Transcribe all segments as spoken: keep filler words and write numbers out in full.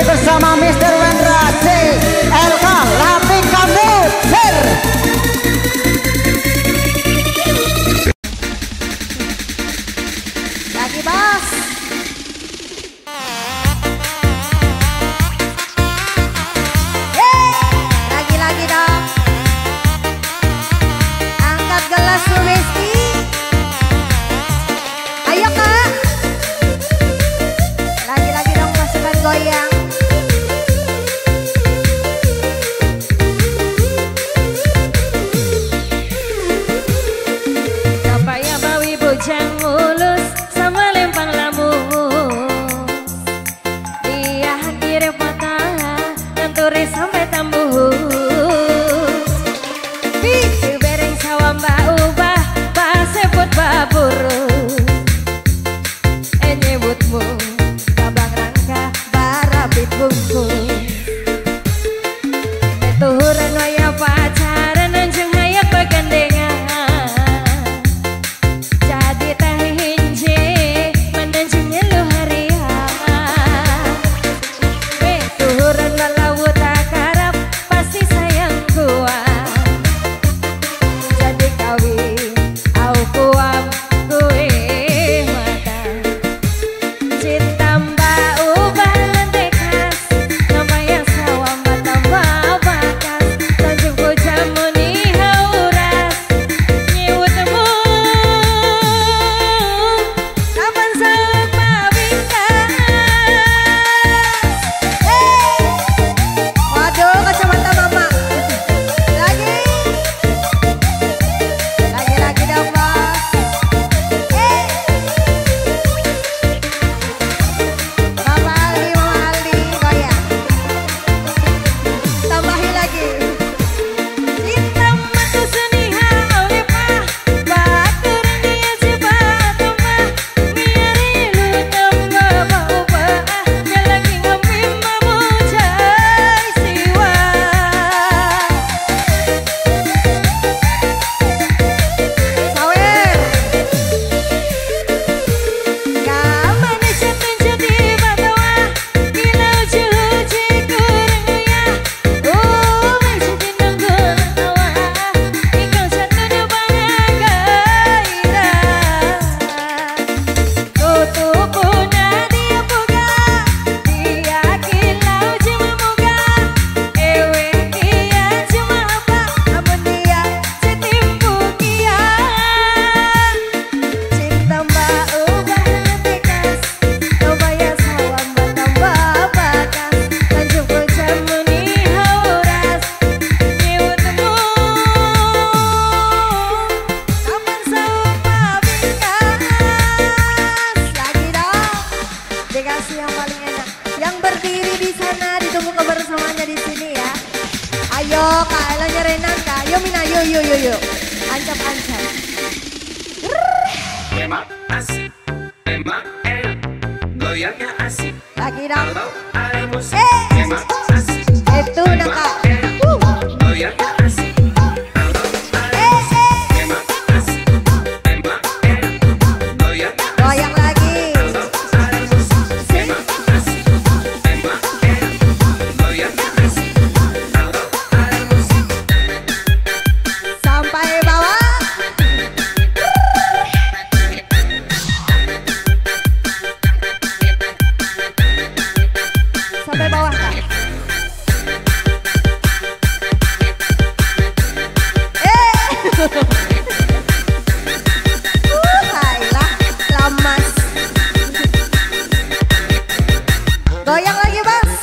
Masih bersama Mister Wendra C L K Latih Komputer. Lagi bos. Lagi-lagi dong. Angkat gelas whisky. Ayo kak. Lagi-lagi dong pasukan goyang. Kapaya bawi bujang mulus sama lempang lamus. Dia kirim patah dan turis sampai tambus. Di bereng sawah mbak ubah bah sebut baburu. Eh nyebutmu kabang rangka barabit bungkus. Tuhuran waya pacaran anjung haya pegandengan. Jadi teh hinje menanjungnya lu harian. Eh tuhuran walau tak karap pasti sayang kuat. Jadi kawin au kuam kue mata. Cinta mbak ubah lantai khas namanya sawah mbak tambah bakas. Tanjung pujamu nih hauras nyewutmu. Kapan saat pabingkas. Hey. Waduh, kacamata mama. Lagi. Lagi-lagi dong bos. Hey. Bapak Ali, Mama Ali, goyang. Tambahin lagi. Cinta matu seniha oleh pah batur dia coba tambah ngiri lu tambah baubah dia lagi ngambil mamu jai siwa. Sawer. Kapan jatuh jadi batawa gila uji-uji kurang ya. Oh menjadi nanggung tawa ikau jatuhnya banyak gairah. Tutupuna dia buka dia kilau cuma muka. Ewe dia cuma apa namun dia setimpu kia. Cinta mbak ubah tekas. Coba ya sawah mbak tambah bakas. Tanjung pujamu nih hauras nyewutmu. Kapan sawah pabingkas. Lagi dong. Dikasih yang paling enak. Yang berdiri di sana ditunggu kebersamaannya di sini ya. Ayo Kak Elanya Renata. Yo Mina, yo yo yo yo. Ancap-ancap. Memang asik, memang enak, goyangnya asik. Lagi dong. Kalau ada musik, Eh. memang asik, Itu nah Kak. Uh. goyangnya asik. Kalau ada Eh, eh. memang asik, memang enak, goyangnya Goyang lagi. kalau ada musik, memang asik, memang enak, goyangnya asik. Kalau ada musik, Sampai bawah. Sampai bawah Kak. Eh. Uh, hailah, lamas. Goyang lagi Bang.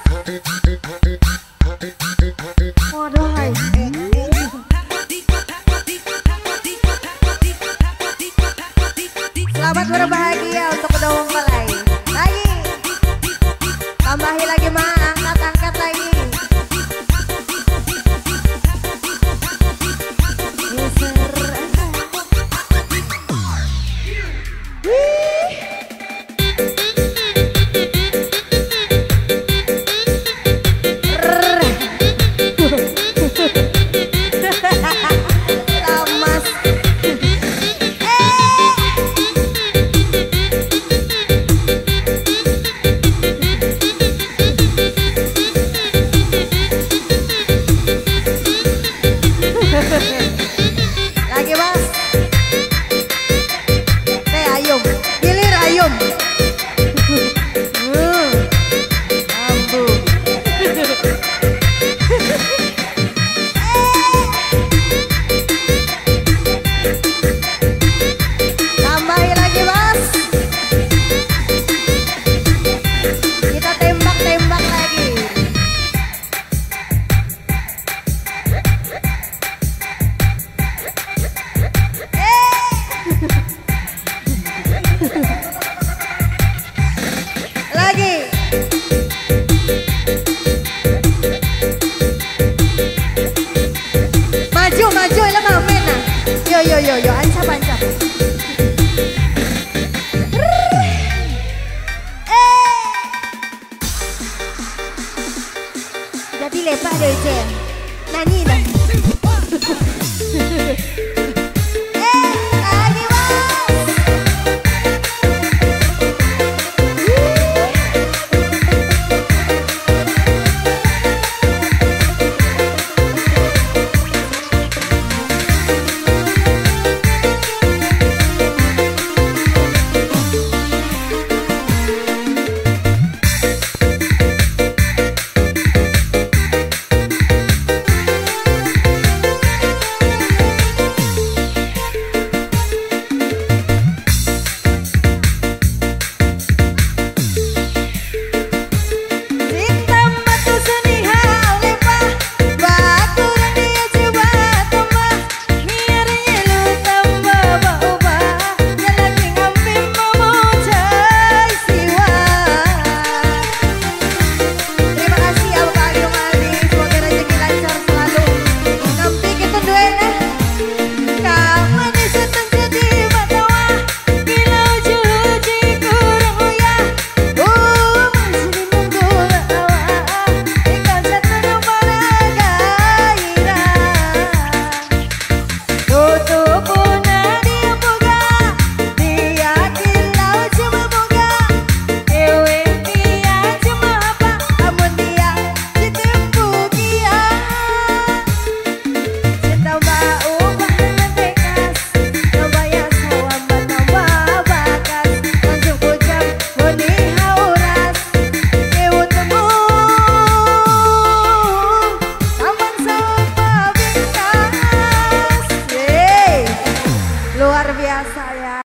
Waduh, hai. Selamat berbahagia untuk kedua mempelai. Lagi. Tambahi lagi Ma, angkat-angkat lagi. Geser. Wih. lepas deh, Nyanyi dah.